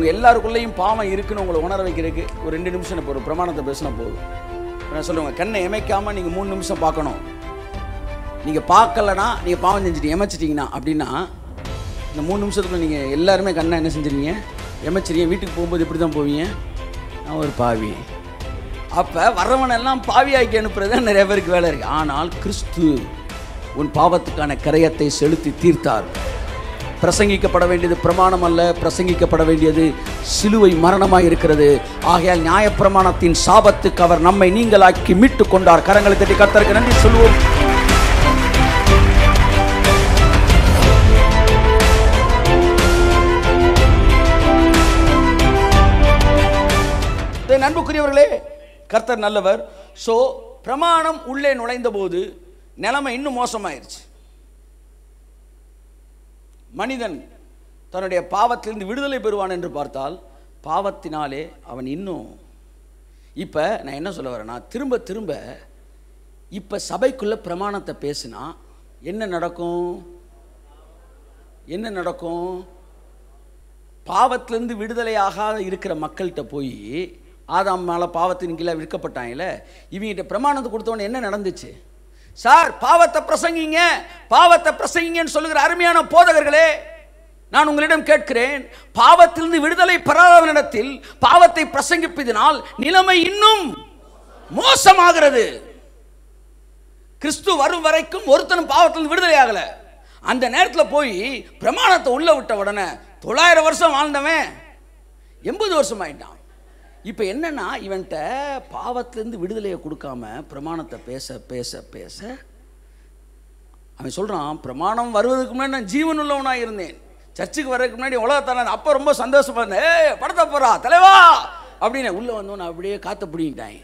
உங்கள் எல்லாருக்குள்ளேயும் பாவம் இருக்குன்னு உங்களை உணர வைக்கிறதுக்கு ஒரு 2 நிமிஷம் இப்போ ஒரு பிரமாணத்தை பேசினா போதும். நான் சொல்லுவேன், கண்ணை எமைக்காமல் நீங்கள் 3 நிமிஷம் பார்க்கணும். நீங்கள் பார்க்கலனா நீங்கள் பாவம் செஞ்சுட்டு எமைச்சிட்டிங்கன்னா அப்படின்னா இந்த 3 நிமிஷத்துக்குள்ள நீங்கள் எல்லாருமே கண்ணை என்ன செஞ்சிருவீங்க? எமைச்சிருங்க. வீட்டுக்கு போகும்போது எப்படி தான் போவீங்க? நான் ஒரு பாவி. அப்போ வர்றவனெல்லாம் பாவியாக்கி அனுப்புறது தான் நிறைய பேருக்கு வேலை இருக்குது. ஆனால் கிறிஸ்து உன் பாவத்துக்கான கரையத்தை செலுத்தி தீர்த்தார். பிரசங்கிக்கப்பட வேண்டியது பிரமாணம் அல்ல, பிரசங்கிக்கப்பட வேண்டியது சிலுவை மரணமாக இருக்கிறது. ஆகையால் நியாயப்பிரமாணத்தின் சாபத்துக்கு அவர் நம்மை நீங்களாக்கி மீட்டு கொண்டார். கரங்களை தட்டி கர்த்தருக்கு நன்றி சொல்லுவோம். அன்புக்குரியவர்களே, கர்த்தர் நல்லவர். ஸோ பிரமாணம் உள்ளே நுழைந்த போது நிலைமை இன்னும் மோசமாயிருச்சு. மனிதன் தன்னுடைய பாவத்திலிருந்து விடுதலை பெறுவான் என்று பார்த்தால் பாவத்தினாலே அவன் இன்னும் இப்போ நான் என்ன சொல்ல வரேன்னா, திரும்ப திரும்ப இப்போ சபைக்குள்ளே பிரமாணத்தை பேசினா என்ன நடக்கும்? என்ன நடக்கும்? பாவத்திலிருந்து விடுதலையாக இருக்கிற மக்கள்கிட்ட போய் ஆதாம் மேலே பாவத்தின் கீழே விற்கப்பட்டாங்கல்ல, இவங்கிட்ட பிரமாணத்தை கொடுத்தவொடனே என்ன நடந்துச்சு? சார் பாவத்தை பிரசங்கிங்க, பாவத்தை பிரசங்கிங்கன்னு சொல்லுகிற அருமையான போதகர்களே, நான் உங்களிடம் கேட்கிறேன், பாவத்திலிருந்து விடுதலை பெறாதவனிடத்தில் பாவத்தை பிரசங்கிப்பதினால் நிலைமை இன்னும் மோசமாகிறது. கிறிஸ்து வரும் வரைக்கும் ஒருத்தனும் பாவத்திலிருந்து விடுதலை ஆகல. அந்த நேரத்தில் போய் பிரமாணத்தை உள்ள விட்ட உடனே 900 வருஷம் வாழ்ந்தவன் 80 வருஷம் ஆயிட்டான். இப்போ என்னன்னா, இவன்கிட்ட பாவத்திலேருந்து விடுதலையை கொடுக்காம பிரமாணத்தை பேச பேச பேச அவன் சொல்கிறான், பிரமாணம் வருவதற்கு முன்னாடி நான் ஜீவன் உள்ளவனாக இருந்தேன், சர்ச்சுக்கு வர்றதுக்கு முன்னாடி உலகத்தான அப்போ ரொம்ப சந்தோஷமாக இருந்தேன், படத்தை போகிறா தலைவா அப்படின்னு உள்ளே வந்தோன்னு அப்படியே காற்ற பிடிங்கிட்டான்.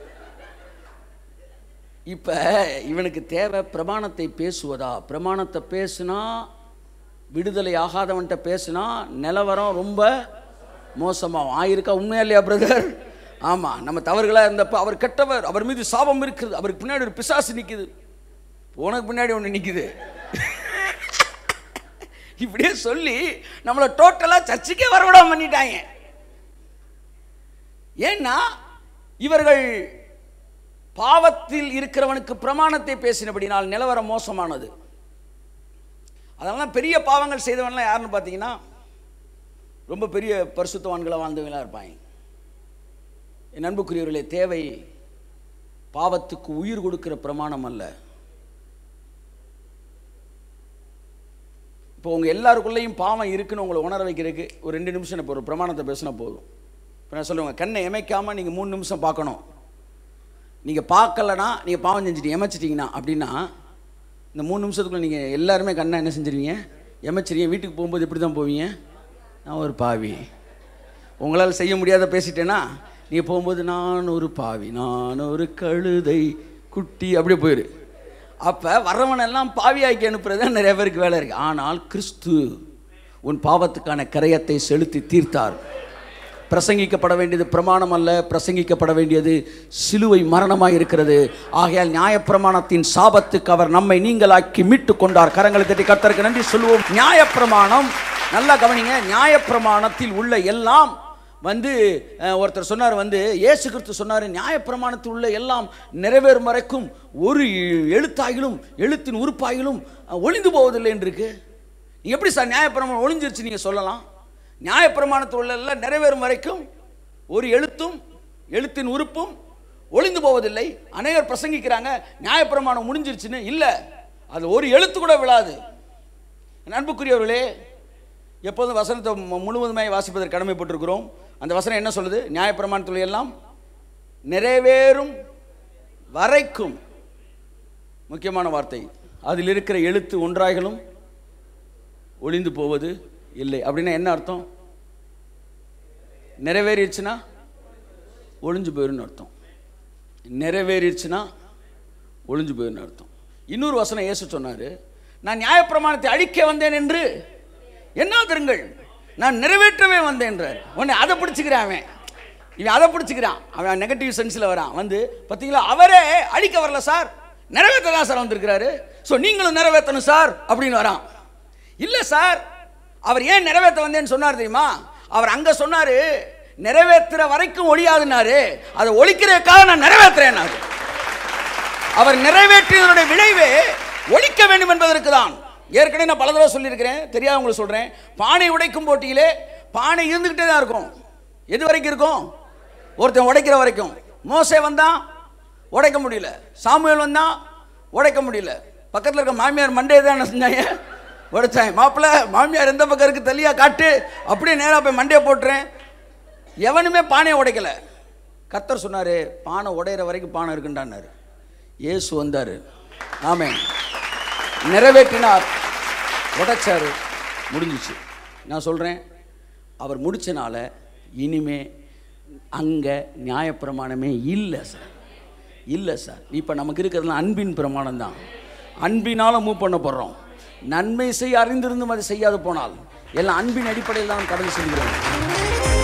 இப்போ இவனுக்கு தேவை பிரமாணத்தை பேசுவதா? பிரமாணத்தை பேசுனா விடுதலை ஆகாதவன்கிட்ட பேசுனா நிலவரம் ரொம்ப மோசமாகும். ஆயிருக்கா? உண்மையா இல்லையா பிரதர்? ஆமாம். நம்ம தவறுகளாக இருந்தப்போ அவர் கெட்டவர், அவர் மீது சாபம் இருக்குது, அவருக்கு பின்னாடி ஒரு பிசாசு நிற்குது, உனக்கு பின்னாடி ஒன்று நிற்குது, இப்படியே சொல்லி நம்மளை டோட்டலாக சர்ச்சுக்கே வரவிடாம பண்ணிட்டாங்க. ஏன்னா இவர்கள் பாவத்தில் இருக்கிறவனுக்கு பிரமாணத்தை பேசினபடினால் நிலவரம் மோசமானது. அதனால பெரிய பாவங்கள் செய்தவன்லாம் யாருன்னு பார்த்தீங்கன்னா ரொம்ப பெரிய பரிசுத்தவான்களாக வாழ்ந்தவங்களாக இருப்பாங்க. என் அன்புக்குரியவர்களே, தேவை பாவத்துக்கு உயிர் கொடுக்கிற பிரமாணம் அல்ல. இப்போ உங்கள் எல்லாருக்குள்ளேயும் பாவம் இருக்குன்னு உங்களை உணர வைக்கிறதுக்கு ஒரு 2 நிமிஷம் இப்போ ஒரு பிரமாணத்தை பேசினா போதும். இப்போ நான் சொல்லுவேன், கண்ணை எமைக்காமல் நீங்கள் 3 நிமிஷம் பார்க்கணும். நீங்கள் பார்க்கலனா நீங்கள் பாவம் செஞ்சுட்டு எமைச்சிட்டிங்கன்னா அப்படின்னா இந்த 3 நிமிஷத்துக்குள்ள நீங்கள் எல்லாருமே கண்ணை என்ன செஞ்சிருவீங்க? எமைச்சிருவீங்க. வீட்டுக்கு போகும்போது எப்படி தான் போவீங்க? நான் ஒரு பாவி. உங்களால் செய்ய முடியாத பேசிட்டேன்னா நீங்கள் போகும்போது நான் ஒரு பாவி, நான் ஒரு கழுதை குட்டி அப்படியே போயிரு. அப்போ வர்றவனெல்லாம் பாவியாக்கி அனுப்புறது தான் நிறைய பேருக்கு வேலை இருக்குது. ஆனால் கிறிஸ்து உன் பாவத்துக்கான கரையத்தை செலுத்தி தீர்த்தார். பிரசங்கிக்கப்பட வேண்டியது பிரமாணம் அல்ல, பிரசங்கிக்கப்பட வேண்டியது சிலுவை மரணமாக இருக்கிறது. ஆகையால் நியாயப்பிரமாணத்தின் சாபத்துக்கு அவர் நம்மை நீங்களாக்கி மீட்டு கொண்டார். கரங்களை தட்டி கர்த்தருக்கு நன்றி சொல்லுவோம். நியாயப்பிரமாணம், நல்லா கவனிங்க, நியாயப்பிரமாணத்தில் உள்ள எல்லாம் ஒருத்தர் சொன்னார், இயேசு கிறிஸ்து சொன்னார், நியாயப்பிரமாணத்தில் உள்ள எல்லாம் நிறைவேறும் வரைக்கும் ஒரு எழுத்தாகிலும் எழுத்தின் உறுப்பாகிலும் ஒளிந்து போவதில்லை என்று இருக்கு. நீங்கள் எப்படி சார் நியாயப்பிரமாணம் ஒளிஞ்சிருச்சு நீங்கள் சொல்லலாம்? நியாயப்பிரமாணத்தில் உள்ள எல்லாம் நிறைவேறும் வரைக்கும் ஒரு எழுத்தும் எழுத்தின் உறுப்பும் ஒளிந்து போவதில்லை. அநேகர் பிரசங்கிக்கிறாங்க நியாயப்பிரமாணம் முடிஞ்சிருச்சுன்னு. இல்லை, அது ஒரு எழுத்து கூட விழாது. அன்புக்குரியவர்களே, எப்போதும் வசனத்தை முழுவதுமாய் வாசிப்பதற்கு கடமைப்பட்டிருக்கிறோம். அந்த வசனம் என்ன சொல்லுது? நியாயப்பிரமாணத்தில் எல்லாம் நிறைவேறும் வரைக்கும். முக்கியமான வார்த்தை. அதில் இருக்கிற எழுத்து ஒன்றாய்களும் ஒளிந்து போவது இல்லை. அப்படின்னா என்ன அர்த்தம்? நிறைவேறிடுச்சுன்னா ஒளிஞ்சு போயிருன்னு அர்த்தம். நிறைவேறிடுச்சுன்னா ஒளிஞ்சு போயிருன்னு அர்த்தம். இன்னொரு வசனம் இயேசு சொன்னார், நான் நியாயப்பிரமாணத்தை அழிக்க வந்தேன் என்று எண்ணாதிருங்கள், நான் நிறைவேற்றவே வந்தேன் என்றார். உடனே அதை பிடிச்சிக்கிறான் இவன், அதை பிடிச்சிக்கிறான் அவன். நெகட்டிவ் சென்ஸில் வரான். பார்த்தீங்களா, அவரே அழிக்க வரல சார், நிறைவேற்ற தான் சார் வந்திருக்கிறாரு, ஸோ நீங்களும் நிறைவேற்றணும் சார் அப்படின்னு வரான். இல்லை சார், அவர் ஏன் நிறைவேற்ற வந்தேன்னு சொன்னார் தெரியுமா? அவர் அங்க சொன்னாரு நிறைவேற்றுற வரைக்கும் ஒழியாதுனாரு, அதை ஒழிக்கிறதுக்காக நான் நிறைவேற்றுறேன். அவர் நிறைவேற்றியதனுடைய விளைவே ஒழிக்க வேண்டும் என்பதற்கு தான். ஏற்கனவே நான் பல தடவை சொல்லியிருக்கிறேன், தெரியாதவங்களுக்கு சொல்றேன். பானை உடைக்கும் போட்டியிலே பானை இருந்துகிட்டே தான் இருக்கும். எது வரைக்கும் இருக்கும்? ஒருத்தன் உடைக்கிற வரைக்கும். மோசே வந்தா உடைக்க முடியல, சாமுவேல் வந்தா உடைக்க முடியல. பக்கத்தில் இருக்க மாமியார் மண்டையை தான் என்ன செஞ்சாங்க? உடைச்சாங்க. மாப்பிள்ள மாமியார் எந்த பக்கம் இருக்கு தெளியா காட்டு, அப்படியே நேராக போய் மண்டையை போட்டுறேன். எவனுமே பானையை உடைக்கல. கர்த்தர் சொன்னாரு பானை உடையிற வரைக்கும் பானை இருக்குண்டான்னாரு. இயேசு வந்தாரு, ஆமென், நிறைவேற்றினார், உடைச்சாரு, முடிஞ்சிச்சு. நான் சொல்றேன், அவர் முடிச்சனால இனிமே அங்க நியாயப்பிரமாணமே இல்லை சார், இல்லை சார். இப்போ நமக்கு இருக்கிறதுலாம் அன்பின் பிரமாணம் தான். அன்பினால மூவ் பண்ண போறோம். நன்மை செய்ய அறிந்திருந்தும் அதை செய்யாது போனால் எல்லாம் அன்பின் அடிப்படையில் தான் கடந்து செல்கிறோம்.